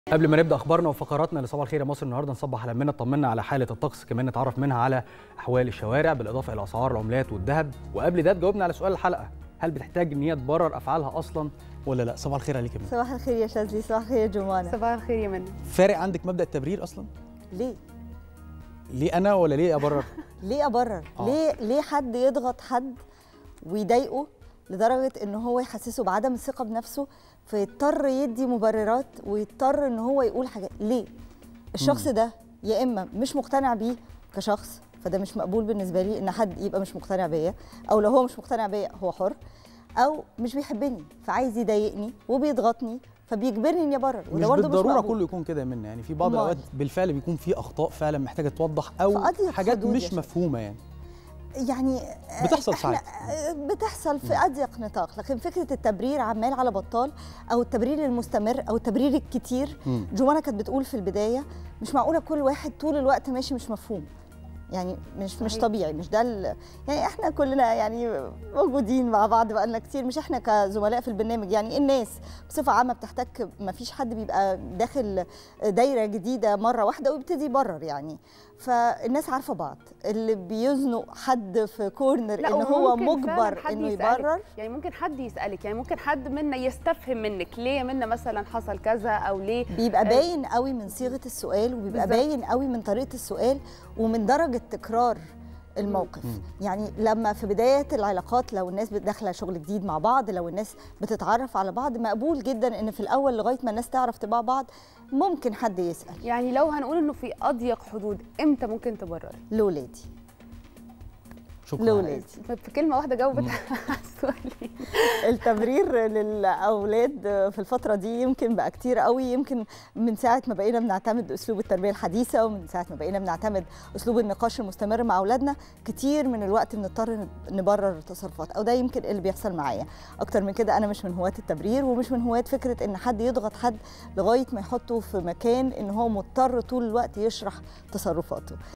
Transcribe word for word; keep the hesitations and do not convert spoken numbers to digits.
قبل ما نبدا اخبارنا وفقراتنا لصباح الخير يا مصر النهارده نصبح على منى نطمنا على حاله الطقس، كمان نتعرف منها على احوال الشوارع بالاضافه الى اسعار العملات والذهب، وقبل ده تجاوبنا على سؤال الحلقه، هل بتحتاج ان هي تبرر افعالها اصلا ولا لا؟ صباح الخير عليك يا منى. صباح الخير يا شاذلي، صباح الخير يا جمانه. صباح الخير يا منى. فارق عندك مبدا التبرير اصلا؟ ليه؟ ليه انا ولا ليه ابرر؟ ليه ابرر؟ آه. ليه ليه حد يضغط حد ويضايقه لدرجه ان هو يحسسه بعدم الثقه بنفسه فيضطر يدي مبررات ويضطر ان هو يقول حاجات؟ ليه؟ الشخص مم. ده يا اما مش مقتنع بيه كشخص، فده مش مقبول بالنسبه لي ان حد يبقى مش مقتنع بيا، او لو هو مش مقتنع بيا هو حر، او مش بيحبني فعايز يضايقني وبيضغطني فبيجبرني اني ابرر، وده برضه مش بالضروره كله يكون كده مني، يعني في بعض الاوقات بالفعل بيكون في اخطاء فعلا محتاجه توضح او حاجات مش مفهومه يعني يعني بتحصل ساعات بتحصل في اضيق نطاق، لكن فكره التبرير عمال على بطال او التبرير المستمر او التبرير الكتير. جمانه كانت بتقول في البدايه مش معقوله كل واحد طول الوقت ماشي مش مفهوم، يعني مش صحيح. مش طبيعي، مش ده يعني احنا كلنا يعني موجودين مع بعض بقالنا كتير، مش احنا كزملاء في البرنامج، يعني الناس بصفه عامه بتحتك، ما فيش حد بيبقى داخل دايره جديده مره واحده ويبتدي يبرر، يعني فالناس عارفه بعض، اللي بيزنق حد في كورنر ان هو مجبر انه يبرر. يعني ممكن حد يسالك، يعني ممكن حد منا يستفهم منك ليه يا منى مثلا حصل كذا او ليه، بيبقى باين قوي من صيغه السؤال، وبيبقى بالزبط. باين قوي من طريقه السؤال ومن درجه تكرار الموقف. مم. يعني لما في بدايه العلاقات لو الناس داخله شغل جديد مع بعض، لو الناس بتتعرف على بعض، مقبول جدا ان في الاول لغايه ما الناس تعرف طباع بعض ممكن حد يسال. يعني لو هنقول انه في اضيق حدود امتى ممكن تبرري؟ لولادي. شكرا. لولادي. في كلمه واحده جاوبت على السؤالين. التبرير للاولاد في الفتره دي يمكن بقى كتير قوي، يمكن من ساعه ما بقينا بنعتمد اسلوب التربيه الحديثه، ومن ساعه ما بقينا بنعتمد اسلوب النقاش المستمر مع اولادنا، كتير من الوقت بنضطر نبرر التصرفات، او ده يمكن اللي بيحصل معايا. اكتر من كده انا مش من هواة التبرير، ومش من هواة فكره ان حد يضغط حد لغايه ما يحطه في مكان ان هو مضطر طول الوقت يشرح تصرفاته.